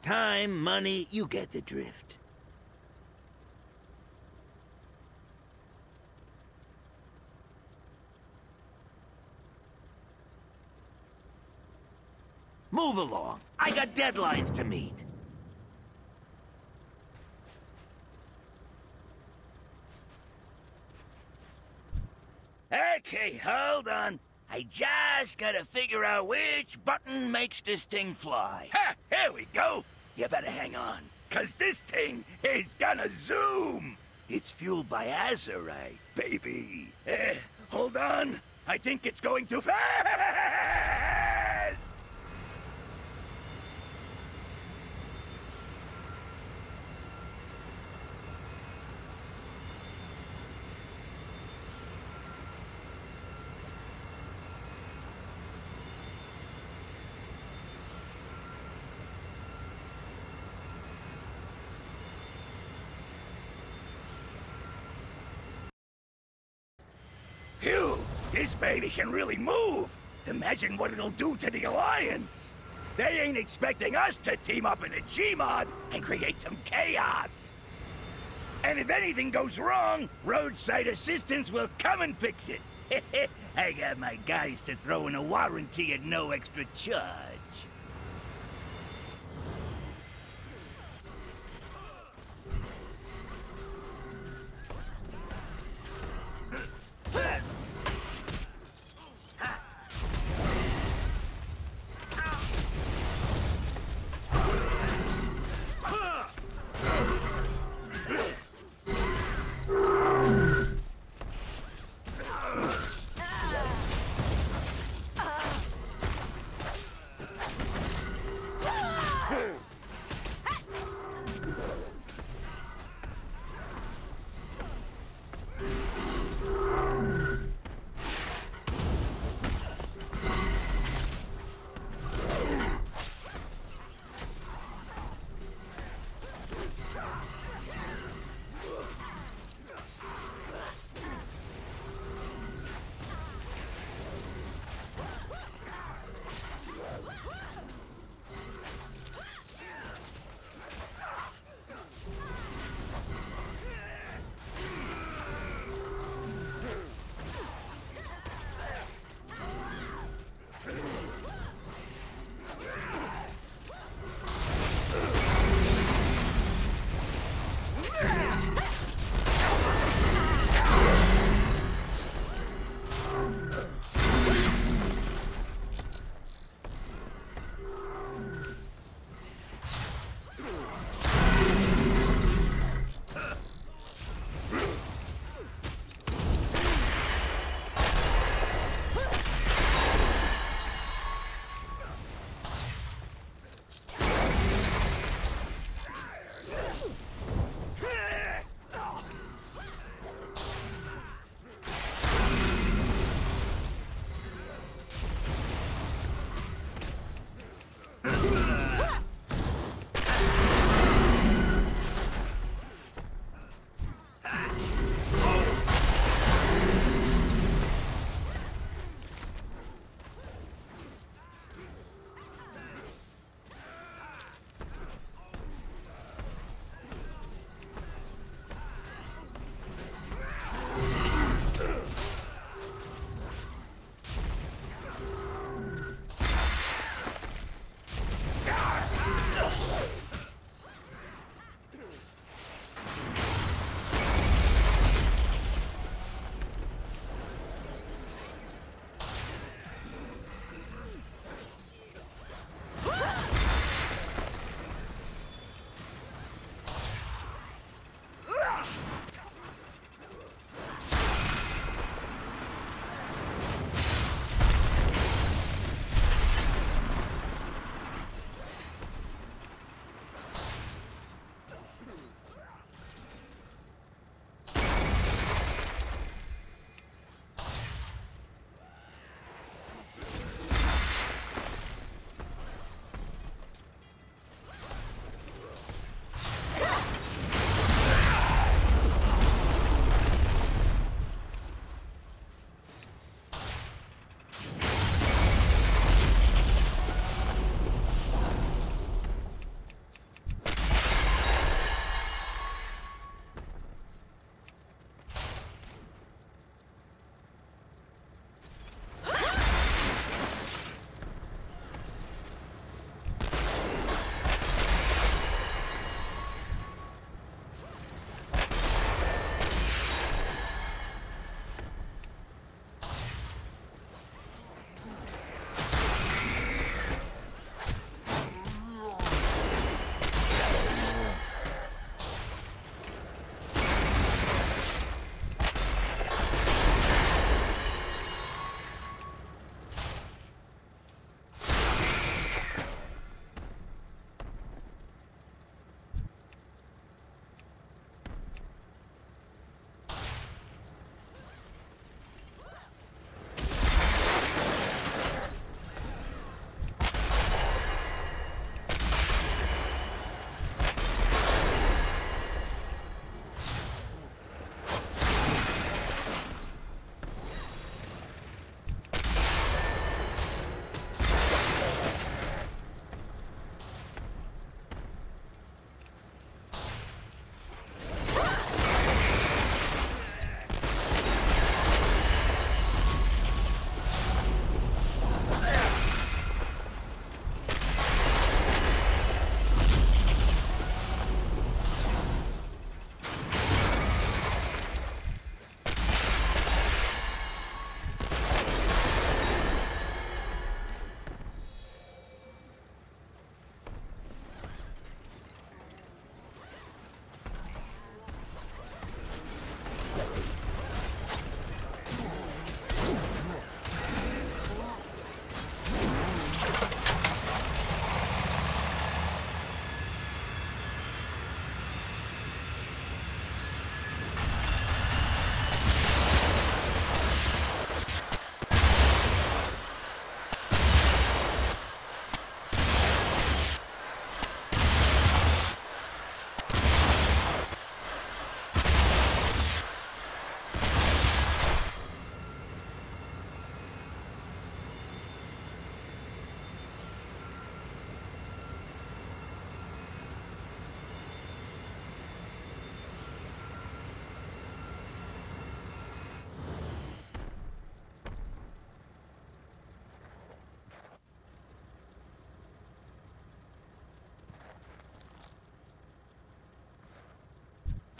Time, money, you get the drift. Move along. I got deadlines to meet. Okay, hold on. I just gotta figure out which button makes this thing fly. Ha! Here we go! You better hang on, 'cause this thing is gonna zoom! It's fueled by azurite, baby. Hold on. I think it's going too fast! Phew! This baby can really move! Imagine what it'll do to the Alliance! They ain't expecting us to team up in a Gmod and create some chaos! And if anything goes wrong, roadside assistance will come and fix it! I got my guys to throw in a warranty at no extra charge.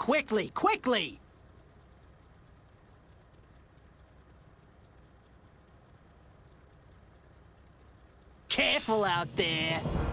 Quickly, quickly! Careful out there!